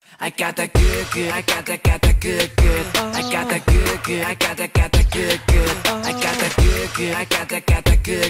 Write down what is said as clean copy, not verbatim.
I got that good, good. I got that good, good. I got that good, good. I got that good, good. I got that good, good. I got that good,